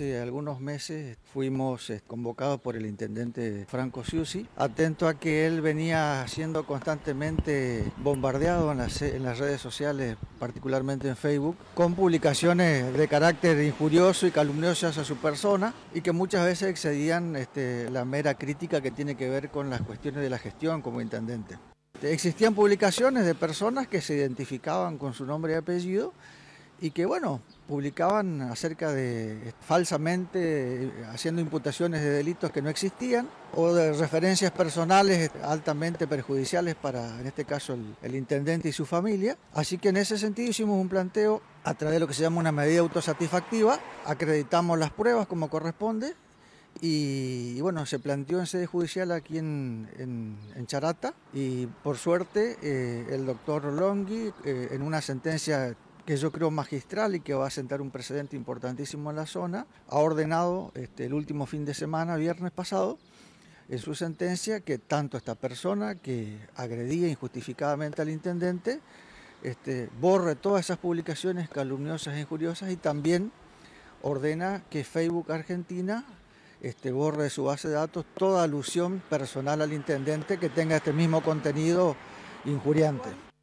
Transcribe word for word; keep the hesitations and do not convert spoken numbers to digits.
hace algunos meses fuimos eh, convocados por el intendente Franco Ciusi, atento a que él venía siendo constantemente bombardeado en las, en las redes sociales, particularmente en Facebook, con publicaciones de carácter injurioso y calumniosas a su persona y que muchas veces excedían este, la mera crítica que tiene que ver con las cuestiones de la gestión como intendente. Existían publicaciones de personas que se identificaban con su nombre y apellido y que, bueno, publicaban acerca de, falsamente, haciendo imputaciones de delitos que no existían o de referencias personales altamente perjudiciales para, en este caso, el, el intendente y su familia. Así que en ese sentido hicimos un planteo a través de lo que se llama una medida autosatisfactiva, acreditamos las pruebas como corresponde. Y, y bueno, se planteó en sede judicial aquí en, en, en Charata y por suerte eh, el doctor Longhi, eh, en una sentencia que yo creo magistral y que va a sentar un precedente importantísimo en la zona, ha ordenado este, el último fin de semana, viernes pasado, en su sentencia que tanto esta persona que agredía injustificadamente al intendente este, borre todas esas publicaciones calumniosas e injuriosas y también ordena que Facebook Argentina Este, borre de su base de datos toda alusión personal al intendente que tenga este mismo contenido injuriante.